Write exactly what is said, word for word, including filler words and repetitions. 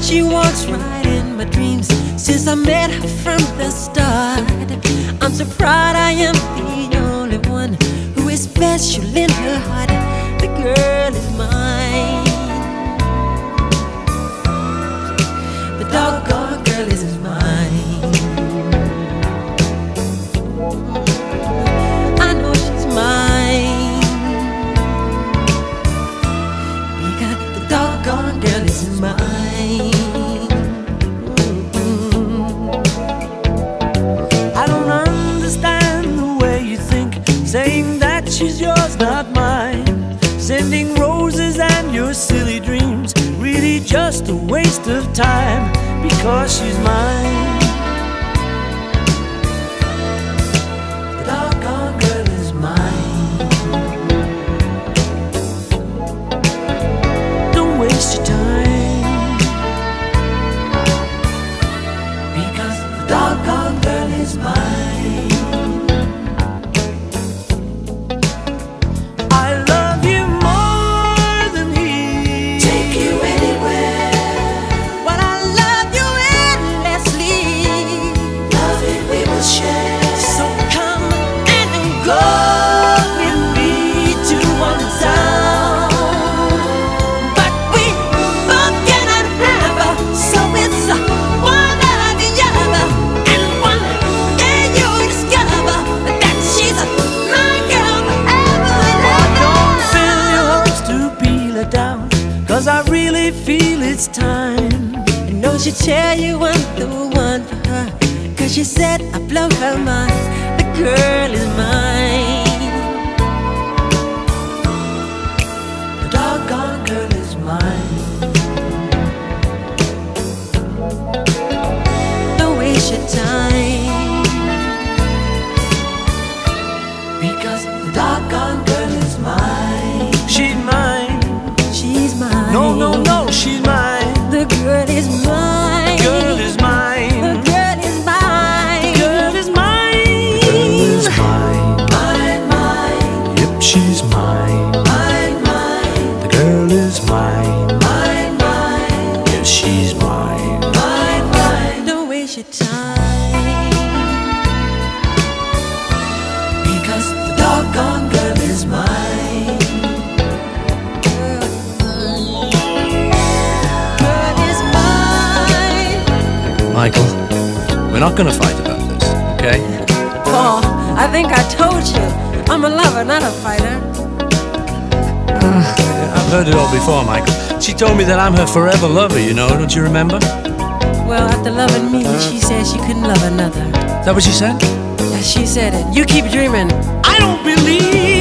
She walks right in my dreams since I met her from the start. I'm so proud I am the only one who is special in her heart. The girl is mine. The doggone girl is mine. I know she's mine, because the doggone girl is mine. Saying that she's yours, not mine. Sending roses and your silly dreams, really just a waste of time, because she's mine. The doggone girl is mine. Don't waste your time, because the doggone girl is mine. Cause I really feel it's time. I know she'll tell you I'm the one for her, cause she said I blow her mind. The girl is mine. The doggone girl is mine. Don't waste your time, because the doggone girl is mine. She's mine. She's mine. No, no, no, she's mine. The girl is mine. The girl is mine. The girl is mine. The girl is mine. The girl is mine. Mine, mine. Yep, she's mine. Mine, mine. The girl is mine. Mine, mine. Yes, she's mine. Mine, mine. Don't waste your time, because the doggone girl is mine. Michael, we're not gonna fight about this, okay? Paul, I think I told you, I'm a lover, not a fighter. Uh, I've heard it all before, Michael. She told me that I'm her forever lover, you know, don't you remember? Well, after loving me, she said she couldn't love another. Is that what she said? Yeah, she said it. You keep dreaming. I don't believe